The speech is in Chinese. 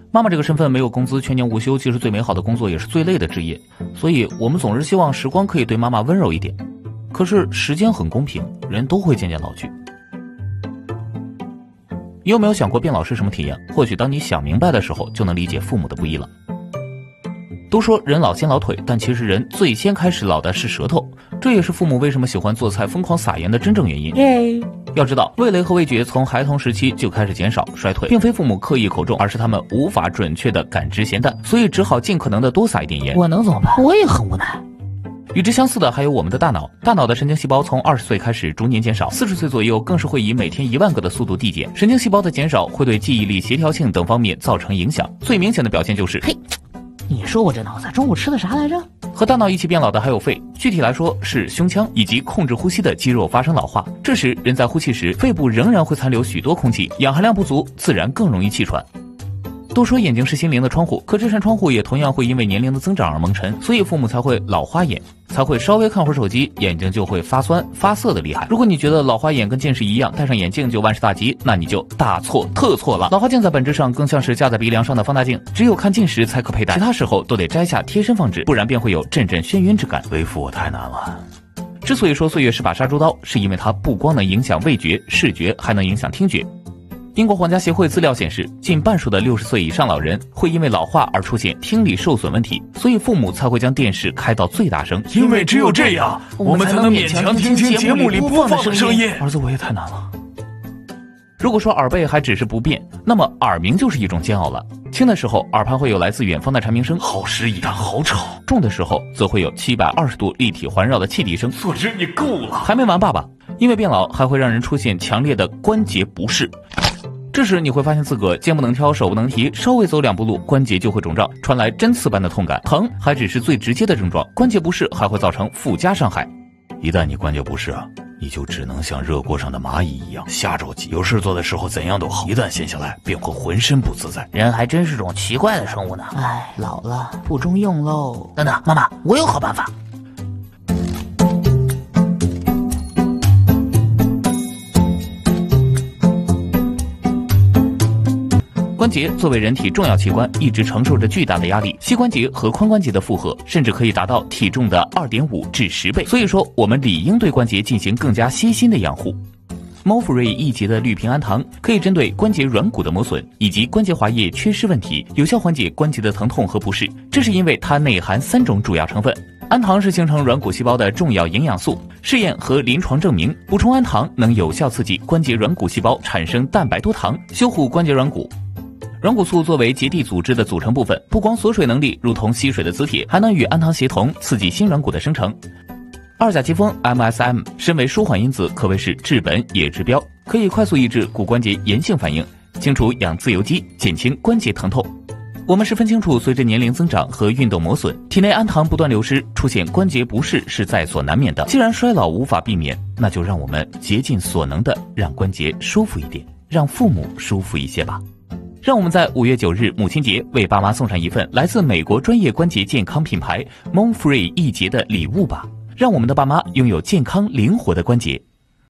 妈妈这个身份没有工资，全年无休，既是最美好的工作，也是最累的职业。所以我们总是希望时光可以对妈妈温柔一点。可是时间很公平，人都会渐渐老去。你有没有想过变老是什么体验？或许当你想明白的时候，就能理解父母的不易了。都说人老先老腿，但其实人最先开始老的是舌头，这也是父母为什么喜欢做菜疯狂撒盐的真正原因。要知道，味蕾和味觉从孩童时期就开始减少衰退，并非父母刻意口重，而是他们无法准确地感知咸淡，所以只好尽可能的多撒一点盐。 我能怎么办？我也很无奈。 与之相似的还有我们的大脑，大脑的神经细胞从20岁开始逐年减少，40岁左右更是会以每天1万个的速度递减。神经细胞的减少会对记忆力、协调性等方面造成影响，最明显的表现就是嘿，你说我这脑子中午吃的啥来着？ 和大脑一起变老的还有肺，具体来说是胸腔以及控制呼吸的肌肉发生老化。这时人在呼气时，肺部仍然会残留许多空气，氧含量不足，自然更容易气喘。都说眼睛是心灵的窗户，可这扇窗户也同样会因为年龄的增长而蒙尘，所以父母才会老花眼，才会稍微看会儿手机，眼睛就会发酸发涩的厉害。如果你觉得老花眼跟近视一样，戴上眼镜就万事大吉，那你就大错特错了。老花镜在本质上更像是架在鼻梁上的放大镜，只有看近时才可佩戴，其他时候都得摘下贴身放置，不然便会有阵阵眩晕之感。 为父我太难了。 之所以说岁月是把杀猪刀，是因为它不光能影响味觉、视觉，还能影响听觉。英国皇家协会资料显示，近半数的60岁以上老人会因为老化而出现听力受损问题，所以父母才会将电视开到最大声， 因为只有这样，我们才能勉强听清节目里播放的声音。 儿子，我也太难了。如果说耳背还只是不便，那么耳鸣就是一种煎熬了。轻的时候，耳畔会有来自远方的蝉鸣声， 好诗一样，好吵； 重的时候，则会有720度立体环绕的汽笛声。 作者，你够了！ 还没完，爸爸，因为变老还会让人出现强烈的关节不适。这时你会发现自个肩不能挑，手不能提，稍微走2步路，关节就会肿胀，传来针刺般的痛感。疼还只是最直接的症状，关节不适还会造成附加伤害。 一旦你关节不适啊，你就只能像热锅上的蚂蚁一样瞎着急，有事做的时候怎样都好，一旦闲下来便会浑身不自在。 人还真是种奇怪的生物呢。哎，老了不中用喽。等等，妈妈，我有好办法。 关节作为人体重要器官，一直承受着巨大的压力，膝关节和髋关节的负荷甚至可以达到体重的2.5至10倍。所以说，我们理应对关节进行更加悉心的养护。猫福瑞1节的氯平安糖可以针对关节软骨的磨损以及关节滑液缺失问题，有效缓解关节的疼痛和不适。这是因为它内含3种主要成分。氨糖是形成软骨细胞的重要营养素，试验和临床证明，补充氨糖能有效刺激关节软骨细胞产生蛋白多糖，修护关节软骨。软骨素作为结缔组织的组成部分，不光锁水能力如同吸水的磁铁，还能与氨糖协同，刺激新软骨的生成。2甲基酚 MSM 身为舒缓因子，可谓是治本也治标，可以快速抑制骨关节炎性反应，清除氧自由基，减轻关节疼痛。我们十分清楚，随着年龄增长和运动磨损，体内氨糖不断流失，出现关节不适是在所难免的。既然衰老无法避免，那就让我们竭尽所能的让关节舒服一点，让父母舒服一些吧。让我们在5月9日母亲节为爸妈送上一份来自美国专业关节健康品牌 Monfree 1节的礼物吧，让我们的爸妈拥有健康灵活的关节。